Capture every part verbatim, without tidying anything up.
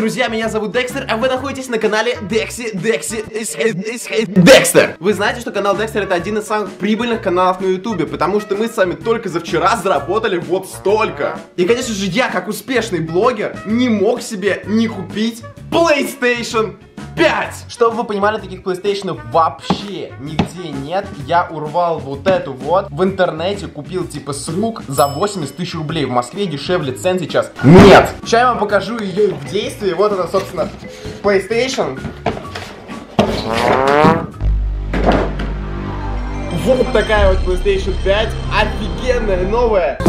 друзья, меня зовут Декстер, а вы находитесь на канале Декси, Декси, Декстер. Вы знаете, что канал Декстер это один из самых прибыльных каналов на ютубе, потому что мы с вами только за вчера заработали вот столько. И, конечно же, я, как успешный блогер, не мог себе не купить PlayStation пять. Чтобы вы понимали, таких PlayStation вообще нигде нет. Я урвал вот эту вот в интернете, купил типа с рук за восемьдесят тысяч рублей. В Москве дешевле цен сейчас нет. Сейчас я вам покажу ее в действии. Вот она, собственно, PlayStation. Вот такая вот PlayStation пять. Офигенная, новая.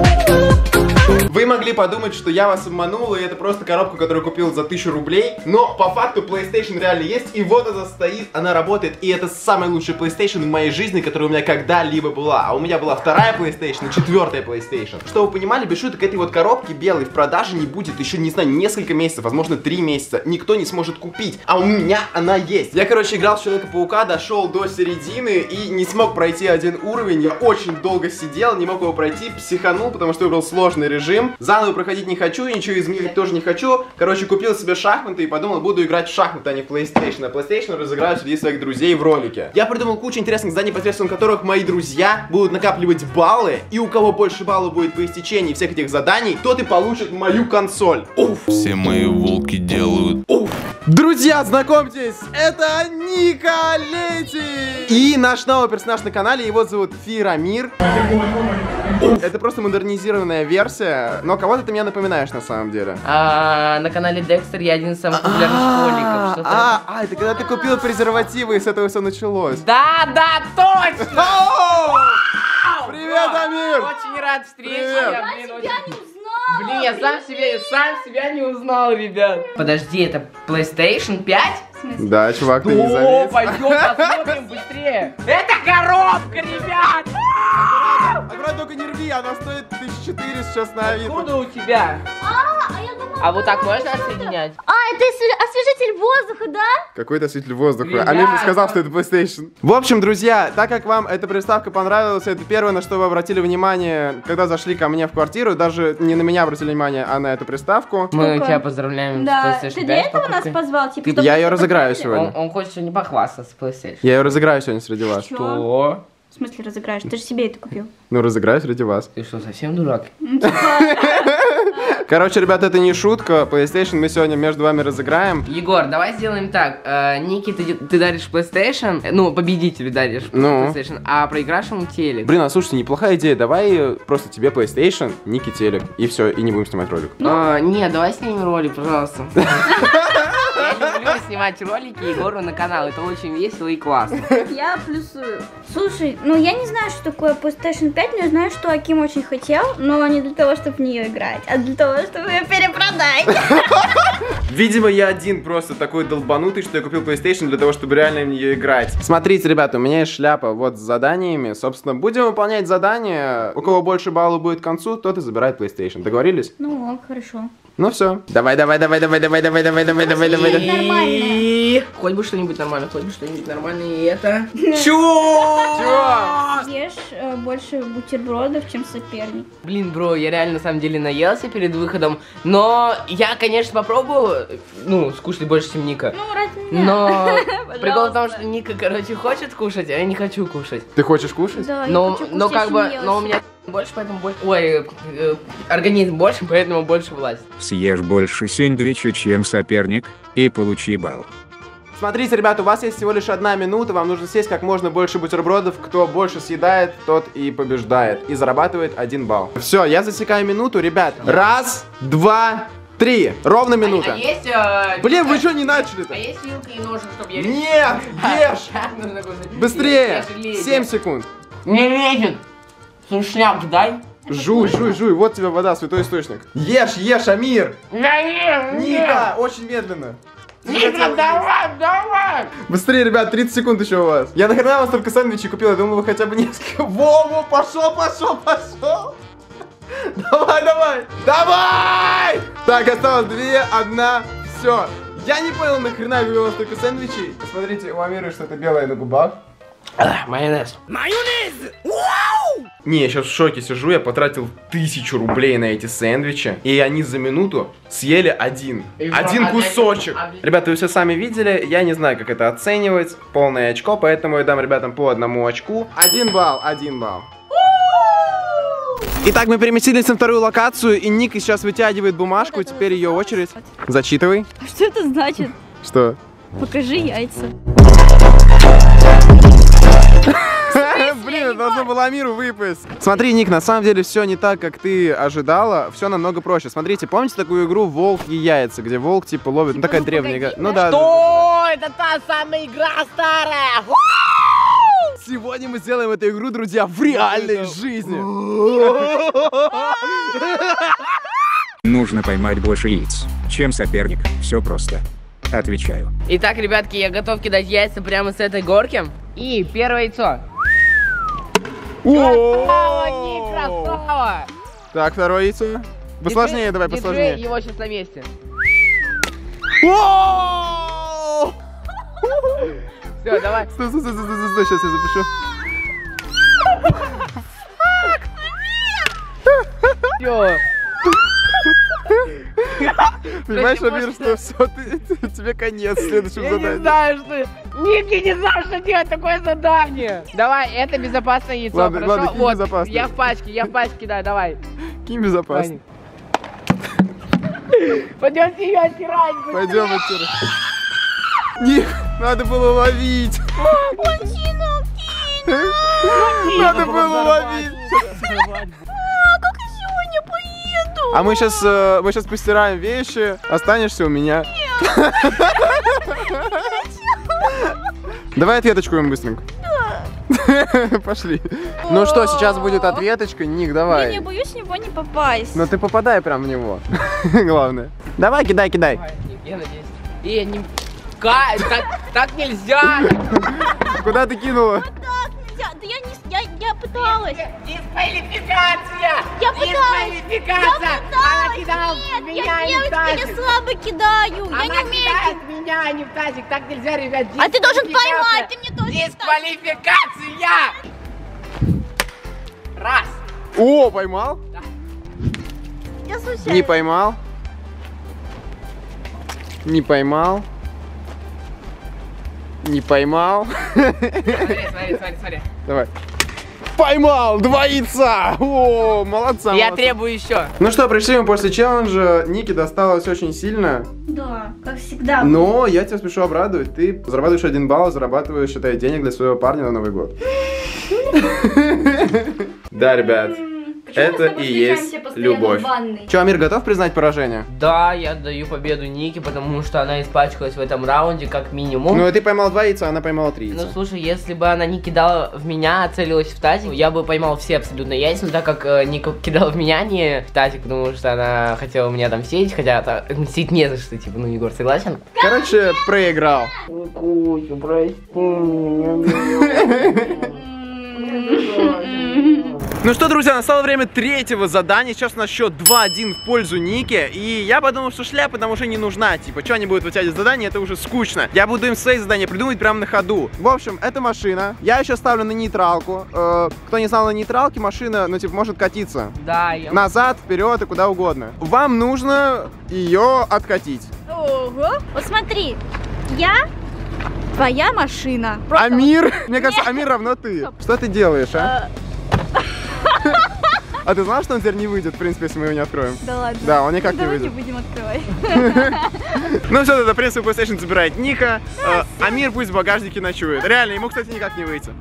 Вы могли подумать, что я вас обманул, и это просто коробка, которую купил за тысячу рублей. Но по факту PlayStation реально есть, и вот она стоит, она работает, и это самая лучшая PlayStation в моей жизни, которая у меня когда-либо была. А у меня была вторая PlayStation и четвертая PlayStation. Чтобы вы понимали, без шуток, этой вот коробки белой в продаже не будет еще, не знаю, несколько месяцев, возможно, три месяца. Никто не сможет купить, а у меня она есть. Я, короче, играл в Человека-паука, дошел до середины и не смог пройти один уровень. Я очень долго сидел, не мог его пройти, психанул, потому что выбрал сложный режим. Заново проходить не хочу, ничего изменить тоже не хочу. Короче, купил себе шахматы и подумал, буду играть в шахматы, а не в PlayStation. А PlayStation разыграю среди своих друзей в ролике. Я придумал кучу интересных заданий, посредством которых мои друзья будут накапливать баллы. И у кого больше баллов будет по истечении всех этих заданий, тот и получит мою консоль. Уф. Все мои волки делают. Уф. Друзья, знакомьтесь, это Ника Лети. И наш новый персонаж на канале, его зовут Фирамир. Это просто модернизированная версия, но кого-то ты меня напоминаешь на самом деле. А, на канале Декстер я один из самых популярных школьников. А, а, это когда ты купил презервативы, и с этого все началось. Да, да, точно! Привет, Амир! Очень рад встрече. Привет. Я тебя не узнал. Блин, я сам себя, сам себя не узнал, ребят. Подожди, это PlayStation пять? Да, чувак, ты не заметил. О, пойдем посмотрим быстрее. Это коробка, ребят! Аккуратно, только не рви, она стоит тысяча четыреста сейчас на Авито. Откуда у тебя? А, а я думала... А вот так можно отсоединять? А, это освежитель воздуха, да? Какой-то осветитель воздуха. Ребята. Амир же сказал, что это PlayStation. В общем, друзья, так как вам эта приставка понравилась, это первое, на что вы обратили внимание, когда зашли ко мне в квартиру. Даже не на меня обратили внимание, а на эту приставку. Мы Сколько? тебя поздравляем Да, с PlayStation ты для пять этого нас покупкой. позвал? Типа, Ты- чтобы я мы ее разыграю поздравили? сегодня. Он, он хочет сегодня похвастаться с PlayStation. Я ее разыграю сегодня среди вас. Чё? Что? В смысле разыграешь? Ты же себе это купил. Ну, разыграю среди вас. Ты что, совсем дурак? Короче, ребята, это не шутка. PlayStation мы сегодня между вами разыграем. Егор, давай сделаем так. Э, Ники, ты, ты даришь PlayStation, э, ну, победителю даришь Ну. PlayStation, а проигравшему телек. Блин, а слушайте, неплохая идея. Давай э, просто тебе PlayStation, Нике телек. И все, и не будем снимать ролик. А, нет, давай снимем ролик, пожалуйста. Я люблю снимать ролики Егору на канал, это очень весело и классно. Я плюсую. Слушай, ну я не знаю, что такое PlayStation пять, но я знаю, что Аким очень хотел, но не для того, чтобы в нее играть, а для того, чтобы ее перепродать. Видимо, я один просто такой долбанутый, что я купил PlayStation для того, чтобы реально в нее играть. Смотрите, ребята, у меня есть шляпа вот с заданиями. Собственно, будем выполнять задания. У кого больше баллов будет к концу, тот и забирает PlayStation. Договорились? Ну, ок, хорошо. Ну все. Давай, давай, давай, давай, давай, давай, давай, давай, давай, давай. давай. И... Хоть бы что-нибудь нормальное, хоть бы что-нибудь нормальное, и это... Чё? Чё? Ешь э, больше бутербродов, чем соперник. Блин, бро, я реально на самом деле наелся перед выходом, но я, конечно, попробую, ну, скушать больше, чем Ника. Ну, ради меня. Но прикол в том, Пожалуйста. что Ника, короче, хочет кушать, а я не хочу кушать. Ты хочешь кушать? Да, я Но, хочу но кушать, как бы, я но у не меня больше, поэтому больше, ой, э, организм больше, поэтому больше влазит. Съешь больше сэндвича, чем соперник, и получи балл. Смотрите, ребята, у вас есть всего лишь одна минута, вам нужно съесть как можно больше бутербродов. Кто больше съедает, тот и побеждает. И зарабатывает один балл. Все, я засекаю минуту, ребят. Раз, два, три. Ровно минута. А, а есть... э, Блин, вы вилка- что не начали-то? А есть вилка и ножик, чтобы я... Нет, ешь! Нужно кушать. Быстрее! Я жалею. семь секунд. Не лезет. Сушняк дай. Жуй, жуй, жуй, вот тебе вода, святой источник. Ешь, ешь, Амир! Я ем, Ника, очень медленно. Ника, давай, давай! Быстрее, ребят, тридцать секунд еще у вас. Я нахрена вас только сэндвичи купил, я думал, вы хотя бы несколько. Во-во, пошел, пошел, пошел. Давай, давай, давай! Так, осталось две, одна, все. Я не понял, нахрена вы у вас только сэндвичи. Посмотрите, у Амиры что-то белое на губах. А, майонез. Не, я сейчас в шоке сижу, я потратил тысячу рублей на эти сэндвичи, и они за минуту съели один. И один что, кусочек. один- Ребята, вы все сами видели, я не знаю, как это оценивать. Полное очко, поэтому я дам ребятам по одному очку. Один балл, один балл. Итак, мы переместились на вторую локацию, и Ника сейчас вытягивает бумажку, теперь ее очередь. Зачитывай. А что это значит? Что? Покажи яйца. Блин, должно было Амиру выпасть. Смотри, Ник, на самом деле все не так, как ты ожидала. Все намного проще. Смотрите, помните такую игру «Волк и яйца», где волк типа ловит, ну такая древняя игра. Ну да. Что? Это та самая игра старая. Сегодня мы сделаем эту игру, друзья, в реальной жизни. Нужно поймать больше яиц, чем соперник. Все просто. Отвечаю. Итак, ребятки, я готов кидать яйца прямо с этой горки. И первое яйцо. Красава, Ник, красава! Так, второе яйцо. Посложнее, давай, Держи посложнее. его сейчас на месте. Все, давай. Стой, стой, стой, стой, стой, стой, сейчас я запишу. Все. Понимаешь, Прости, Амир, можно? что все, ты, ты- тебе конец следующего Я не задания. знаю, что... Ник, я не знаю, что делать такое задание. Давай, это безопасное яйцо, Ладно, хорошо? ладно, кинь Вот, безопасное. я в пачке, я в пачке кидаю, давай. Кинь безопасно. Пойдем ее оттирать. Пойдем отсюда. Ник, надо было ловить. Надо было ловить. А мы сейчас, э, мы сейчас постираем вещи, останешься у меня. Давай ответочку им быстренько. Пошли. Ну что, сейчас будет ответочка. Ник, Я давай. не боюсь в него не попасть. Но ты попадай прям в него. Главное. Давай, кидай, кидай. Давай, Ник, я надеюсь. И не... Ка- Так, так нельзя! Куда ты кинула? Так нельзя. Да я не... Я, я пыталась. Дисквалификация! Я пыталась. Я Дисквалификация! Она пыталась. кидала в Нет, меня, я а не в девочка, я тазик. слабо кидаю. Я Она не умею. кидает меня, а не в тазик. Так нельзя, ребят. А ты должен Дисквалификация. поймать, ты мне тоже Дисквалификация! Раз. О, поймал? Я случайно. Не поймал. Не поймал. Не поймал. Смотри, смотри, смотри, смотри. Давай. Поймал! Два яйца! О, молодца, Я молодца. требую еще. Ну что, пришли мы после челленджа. Нике досталось очень сильно. Да, как всегда. Но я тебя спешу обрадовать. Ты зарабатываешь один балл, зарабатываешь, считай, денег для своего парня на Новый год. Да, ребят. Это и есть любовь. Че, Амир, готов признать поражение? Да, я даю победу Нике, потому что она испачкалась в этом раунде как минимум. Ну, ты поймал два яйца, она поймала три Ну яйца. слушай, если бы она не кидала в меня, а целилась в тазик, я бы поймал все абсолютно яйца, но так как э, Ника кидала в меня, не в тазик, потому что она хотела меня там сеять, хотя та- мстить не за что, типа, ну Егор, согласен? Короче, проиграл. Никуся, прости меня. Ну что, друзья, настало время третьего задания. Сейчас у нас счет два-один в пользу Ники. И я подумал, что шляпа нам уже не нужна. Типа, что они будут вытягивать задания, это уже скучно. Я буду им свои задания придумать прямо на ходу. В общем, это машина. Я еще ставлю на нейтралку. Э, кто не знал, на нейтралке машина, ну, типа, может катиться. Да, я... Назад, вперед и куда угодно. Вам нужно ее откатить. Ого. Вот смотри, я твоя машина. Просто Амир! Мне кажется, Амир равно ты. Что ты делаешь, а? А ты знал, что он теперь не выйдет, в принципе, если мы его не откроем? вот- Да ладно. Да, он никак не Давай выйдет. не будем открывать. Ну все, тогда, в принципе, PlayStation забирает Ника. Э, Амир пусть в багажнике ночует. Реально, ему, кстати, никак не выйти.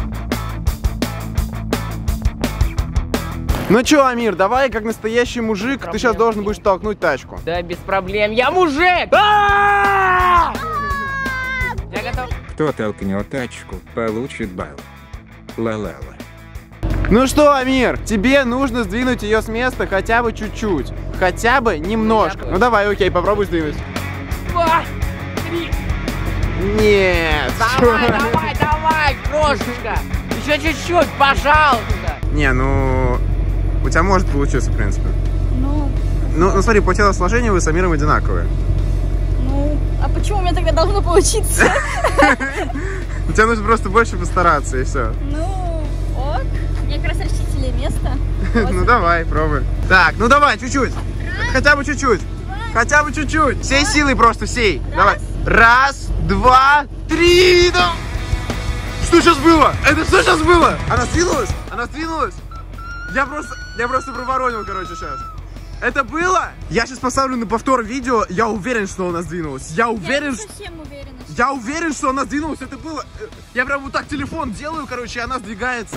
Ну чё, Амир, давай, как настоящий мужик, ты сейчас должен будешь толкнуть тачку. Да, без проблем, я мужик! Я готов. Кто толкнет тачку, получит балл. Ла-ла-ла. Ну что, Амир, тебе нужно сдвинуть ее с места хотя бы чуть-чуть. Хотя бы немножко. Ну давай, окей, попробуй сдвинуть. Два, три. Нет. Давай, давай, давай, крошечка. Еще чуть-чуть, пожалуйста. Не, ну... У тебя может получиться, в принципе. Ну, Ну, ну смотри, по телосложению вы с Амиром одинаковые. ну, а А почему у меня тогда должно получиться? Тебе нужно просто больше постараться, и все. Ну, ок. Я как раз расчистили место. Ну давай, пробуй. Так, ну давай, чуть-чуть. Хотя бы чуть-чуть. Хотя бы чуть-чуть. Всей силой просто, всей. Давай. Раз, два, три. Да. Что сейчас было? Это что сейчас было? Она сдвинулась? Она сдвинулась? Я просто, я просто проворонил, короче, сейчас. Это было? Я сейчас поставлю на повтор видео. Я уверен, что она сдвинулась. Я уверен, что... Я уверен, что она сдвинулась. Это было... Я прям вот так телефон делаю, короче, и она сдвигается.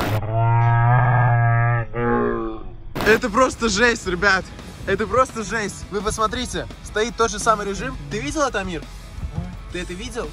Это просто жесть, ребят. Это просто жесть. Вы посмотрите, стоит тот же самый режим. Ты видел это, Амир? Ты это видел?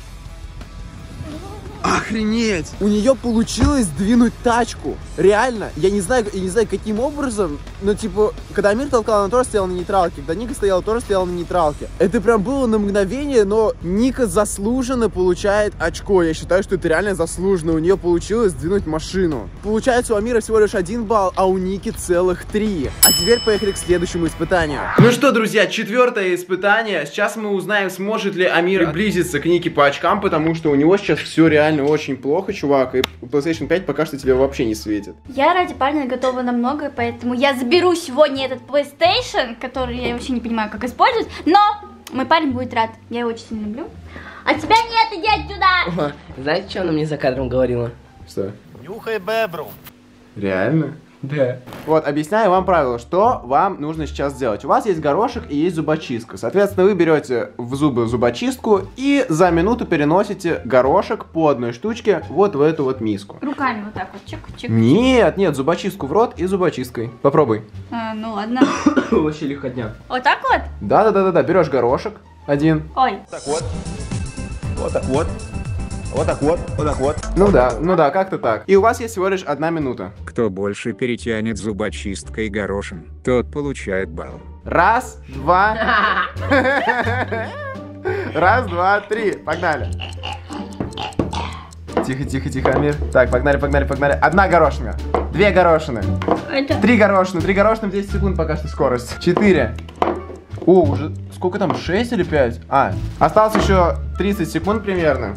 Охренеть! У нее получилось сдвинуть тачку. Реально. Я не знаю, я не знаю, каким образом, но типа, когда Амир толкал, она тоже стояла на нейтралке. Когда Ника стояла, тоже стояла на нейтралке. Это прям было на мгновение, но Ника заслуженно получает очко. Я считаю, что это реально заслуженно. У нее получилось сдвинуть машину. Получается, у Амира всего лишь один балл, а у Ники целых три. А теперь поехали к следующему испытанию. Ну что, друзья, четвертое испытание. Сейчас мы узнаем, сможет ли Амир приблизиться к Нике по очкам, потому что у него сейчас все реально очень плохо, чувак, и PlayStation пять пока что тебе вообще не светит. Я ради парня готова на многое, поэтому я заберу сегодня этот PlayStation, который я вообще не понимаю, как использовать, но мой парень будет рад, я его очень сильно люблю. А тебя нет, иди отсюда! Знаете, что она мне за кадром говорила? Что? Нюхай бебру. Реально? Да. Вот, объясняю вам правила, что вам нужно сейчас сделать. У вас есть горошек и есть зубочистка. Соответственно, вы берете в зубы зубочистку и за минуту переносите горошек по одной штучке вот в эту вот миску. Руками вот так вот, чик-чик. Нет, нет, зубочистку в рот и зубочисткой. Попробуй. А, ну ладно. Вообще легкотня. Вот так вот? Да-да-да-да, берешь горошек один. Ой. Так вот. Вот так вот. Вот так вот, вот так вот. Ну да, ну да, как-то так. И у вас есть всего лишь одна минута. Кто больше перетянет зубочисткой горошин, тот получает балл. Раз, два. Раз, два, три. Погнали. Тихо, тихо, тихо, Амир. Так, погнали, погнали, погнали. Одна горошина. Две горошины. Это... Три горошины. Три горошины в десять секунд пока что скорость. Четыре. О, уже сколько там? Шесть или пять? А, осталось еще тридцать секунд примерно.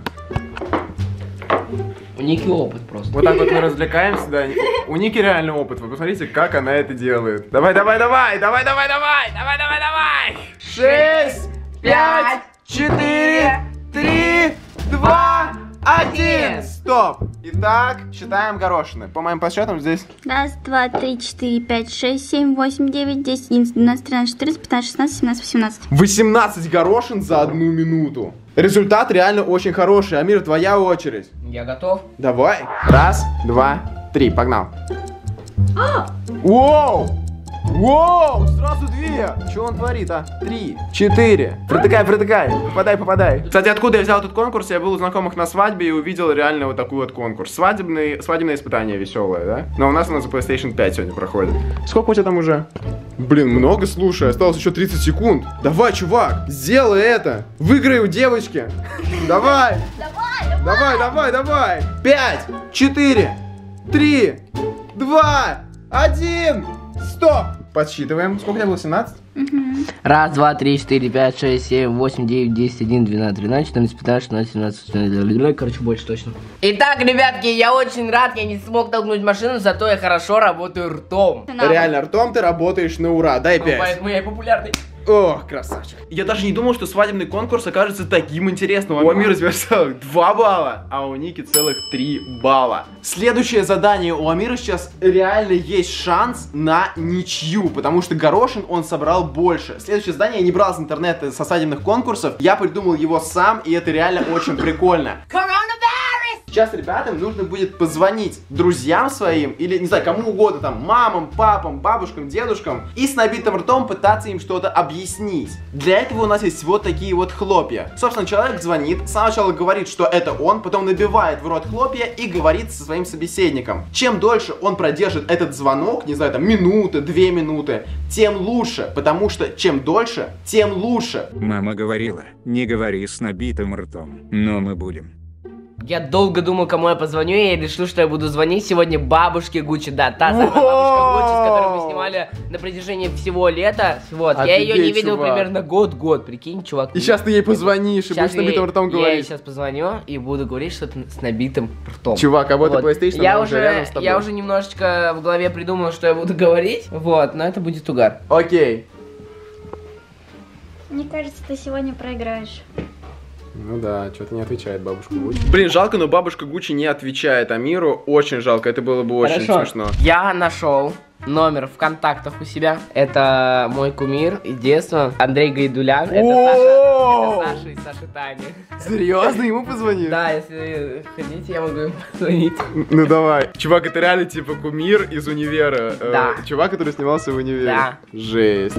У Ники опыт просто. Вот так вот мы развлекаемся, да. У Ники реально опыт. Вы посмотрите, как она это делает. Давай, давай, давай, давай, давай, давай, давай, давай, давай. Шесть, пять, четыре, три, два, один. Стоп. Итак, считаем горошины. По моим подсчетам здесь... Раз, два, три, четыре, пять, шесть, семь, восемь, девять, десять, одиннадцать, двенадцать, тринадцать, четырнадцать, пятнадцать, шестнадцать, семнадцать, восемнадцать. восемнадцать горошин за одну минуту. Результат реально очень хороший. Амир, твоя очередь. Я готов. Давай. Раз, два, три. Погнал. Воу! Воу! Сразу две! Что он творит, а? Три, четыре. Протыкай, протыкай. Попадай, попадай. Кстати, откуда я взял этот конкурс? Я был у знакомых на свадьбе и увидел реально вот такой вот конкурс. Свадебный, свадебное испытание веселое, да? Но у нас оно за PlayStation пять сегодня проходит. Сколько у тебя там уже? Блин, много, слушай. Осталось еще тридцать секунд. Давай, чувак, сделай это. Выиграй у девочки. Давай. Давай, давай, давай. Пять, четыре, три, два, один. Стоп! Подсчитываем. Сколько у тебя было? семнадцать? Раз, два, три, четыре, пять, шесть, семь, восемь, девять, десять, один, двенадцать, тринадцать, четырнадцать, пятнадцать, шестнадцать, семнадцать, восемнадцать, короче, больше точно. Итак, ребятки, я очень рад, я не смог толкнуть машину, зато я хорошо работаю ртом. Реально, ртом ты работаешь на ура. Дай Ну, пять. поэтому я и популярный. Ох, красавчик. Я даже не думал, что свадебный конкурс окажется таким интересным. У Амира теперь целых два балла, а у Ники целых три балла. Следующее задание. У Амира сейчас реально есть шанс на ничью, потому что горошин он собрал больше. Следующее задание я не брал с интернета со свадебных конкурсов. Я придумал его сам, и это реально очень прикольно. Сейчас ребятам нужно будет позвонить друзьям своим, или, не знаю, кому угодно, там, мамам, папам, бабушкам, дедушкам, и с набитым ртом пытаться им что-то объяснить. Для этого у нас есть вот такие вот хлопья. Собственно, человек звонит, сначала говорит, что это он, потом набивает в рот хлопья и говорит со своим собеседником. Чем дольше он продержит этот звонок, не знаю, там, минуты, две минуты, тем лучше, потому что чем дольше, тем лучше. Мама говорила, не говори с набитым ртом, но мы будем. Я долго думал, кому я позвоню, и я решил, что я буду звонить сегодня бабушке Гуччи. Да, та самая бабушка Гуччи, с которой мы снимали на протяжении всего лета. Вот, я ее не видел чувак. примерно год-год, прикинь, чувак. И сейчас ты ей позвонишь, и Щас будешь с набитым я- ртом Я ей говорить. сейчас позвоню и буду говорить что-то с набитым ртом. Чувак, а вот и Вот. PlayStation, я она уже, рядом с тобой. я уже немножечко в голове придумал, что я буду говорить. Вот, но это будет угар. Окей. Мне кажется, ты сегодня проиграешь. Ну да, что-то не отвечает бабушка Гуччи. Блин, жалко, но бабушка Гуччи не отвечает Амиру. Очень жалко, это было бы очень Хорошо. смешно. Я нашел номер в контактах у себя. Это мой кумир из детства, Андрей Гайдулян. Это О! Саша, это Саша и Саша Таня. Серьезно, ему позвонишь? Да, если хотите, я могу им позвонить. Ну давай. Чувак, это реально типа кумир из универа. Э, Да. Чувак, который снимался в универе. Да. Жесть.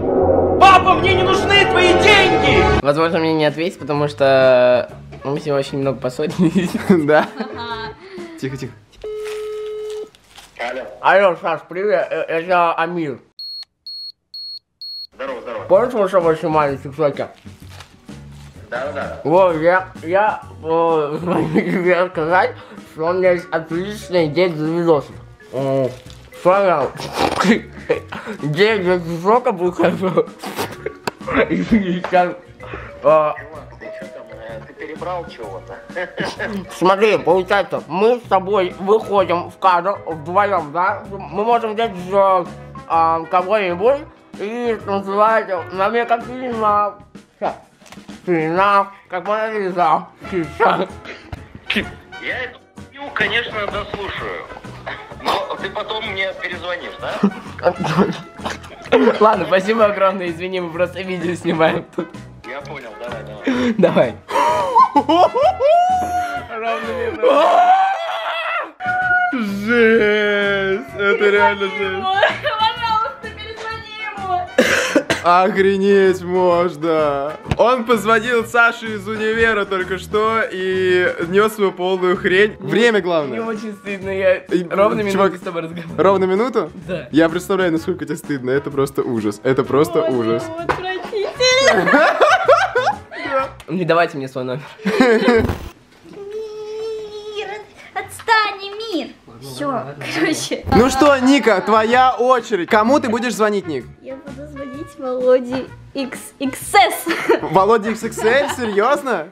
Возможно, мне не ответить, потому что мы сегодня очень много поссорились. Да. Тихо, тихо. Алло, Саш, привет, э, это Амир. Здорово, здорово. Помнишь, мы с тобой снимали в ТикТоке? Да, да. Вот, я, я э, звоню тебе сказать, что у меня есть отличная идея для видосов. Э, Что я? Идея для ТикТока будет хорошо. И сейчас... э, Ты что там, э, ты перебрал чего-то? Смотри, получается, мы с тобой выходим в кадр вдвоем, да? Мы можем взять э, э, кого-нибудь и танцевать на мне как фильма. Фильма, как Мона Лиза. Я эту хуйню, конечно, дослушаю. Но ты потом мне перезвонишь, да? Ладно, спасибо огромное, извини, мы просто видео снимаем тут. Я понял, давай, давай. Давай. Ровно минуту. Жесть. Это реально жесть. Пожалуйста, перезвони ему. Охренеть можно. Он позвонил Саше из универа только что и нес свою полную хрень. Время Мне главное. очень стыдно, я И, ровно чувак, минуту с тобой разговариваю. Ровно минуту? Да. Я представляю, насколько тебе стыдно. Это просто ужас. Это просто ужас. Не давайте мне свой номер. Мир, отстань, мир. Все, короче. Ну что, Ника, твоя очередь. Кому ты будешь звонить, Ник? Я буду звонить Володе икс икс эс. Володя икс икс эль? Серьезно?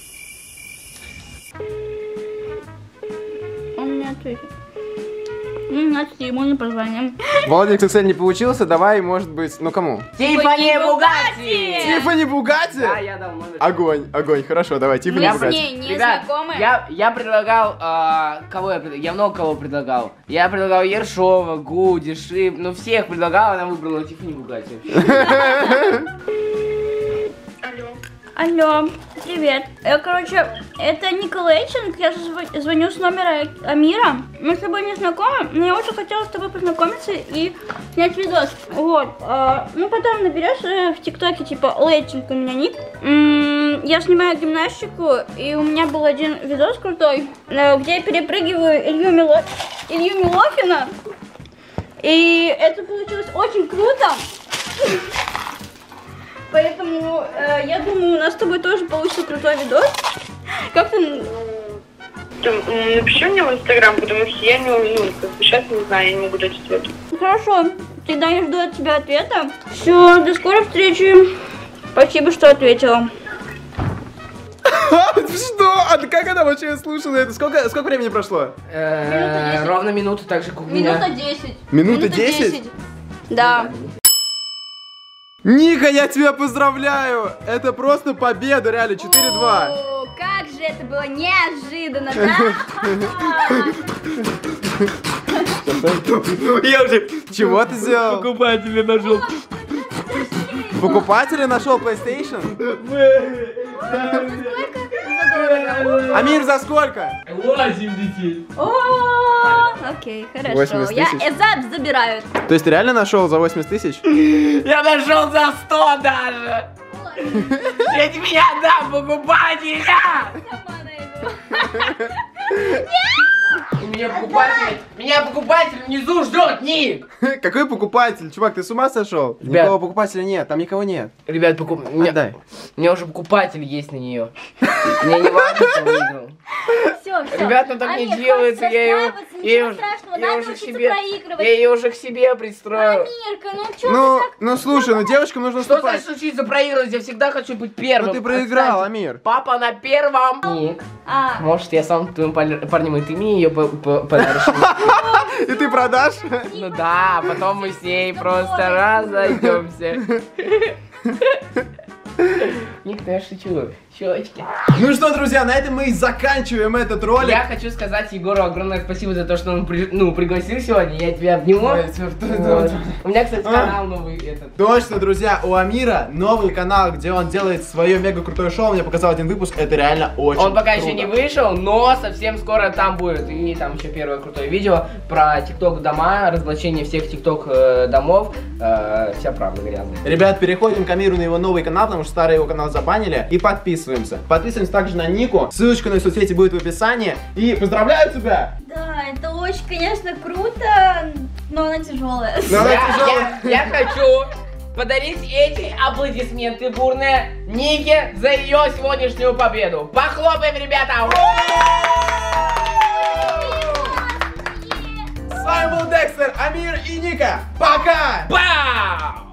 Он не ответит. Ну, значит, ему не позвоним. Володя икс икс эль не получился, давай, может быть, ну кому? Тиффани Бугатти! Тиффани Бугатти? Да, я дал номер. Огонь, огонь, хорошо, давай, Тиффани Мы с Бугатти. ней не Ребят, знакомы. я, я предлагал, а, кого я предлагал? Я много кого предлагал. Я предлагал Ершова, Гуди, Шип, ну всех предлагал, она выбрала Тиффани Бугатти. Алло, привет. Э, короче, это Николайченко, я зв- звоню с номера Амира. Мы с тобой не знакомы, но я очень хотела с тобой познакомиться и снять видос. Вот, а, ну потом наберешь э, в ТикТоке, типа, Лейченко у меня ник. М, я снимаю гимнастику, и у меня был один видос крутой, э, где я перепрыгиваю Илью, Мило... Илью Милохина. И это получилось очень круто. Поэтому э, я думаю, у нас с тобой тоже получится крутой видос. Как ты... Ты, м, напиши мне в Инстаграм, потому что я не, ну, как бы сейчас не знаю, я не могу дать ответ. Хорошо, тогда я жду от тебя ответа. Все, до скорой встречи. Спасибо, что ответила. Что? А как она вообще слушала это? Сколько, сколько времени прошло? Э, Ровно минуту, так же, как у меня. Минута десять. Минута десять? Да. Ника, я тебя поздравляю! Это просто победа, реально, четыре-два. О, как же это было неожиданно, да? Я уже... Чего ты сделал? Покупателя нашел. Покупателя нашел PlayStation? Задорого. Амир, за сколько? восемьдесят. О, окей, хорошо. восемьдесят Я тысяч? Эзап забираю. То есть ты реально нашел за восемьдесят тысяч? Я нашел за сто даже. Я тебе не отдам покупателя. Сама найду. меня покупатель, меня покупатель внизу ждет, Ник! Какой покупатель? Чувак, ты с ума сошел? Ребят. Никакого покупателя нет, там никого нет. Ребят, покуп... у меня... Отдай. у меня уже покупатель есть на нее. Мне не важно, кто выиграл. Все, все. Ребят, ну так не делается, я ее, я ее, уже- я уже к себе, я ее уже к себе пристроил. Амирка, ну что Ну, ты так... ну слушай, ну девочкам нужно Что уступать. значит случится проигрывать? Я всегда хочу быть первым. Ну ты проиграл, Кстати, Амир. Папа на первом. Ник, А, может я сам твоим пар- парнем, и ты мне ее по- по- подаришь? И ты продашь? Ну да, потом мы с ней просто разойдемся. Ник, ну я шучу. Щечки. Ну что, друзья, на этом мы и заканчиваем этот ролик. Я хочу сказать Егору огромное спасибо за то, что он при- ну, пригласил сегодня. Я тебя обниму. Ой, всё, что это Вот. вот? У меня, кстати, А? канал новый этот. Точно, друзья, у Амира новый канал, где он делает свое мега крутое шоу. Мне показал один выпуск, это реально очень Он пока круто. еще не вышел, но совсем скоро там будет. И там еще первое крутое видео про тикток дома, разоблачение всех тикток э, домов. Э, вся правда грязная. Ребят, переходим к Амиру на его новый канал, потому что старый его канал забанили. И подписываемся. Подписываемся также на Нику. Ссылочка на соцсети будет в описании. И поздравляю тебя! да, это очень, конечно, круто, но она тяжелая. Но она Я, тяжелая. я- я хочу подарить эти аплодисменты бурные Нике за ее сегодняшнюю победу. Похлопаем, ребята! С вами был Декстер, Амир и Ника. Пока! Бау!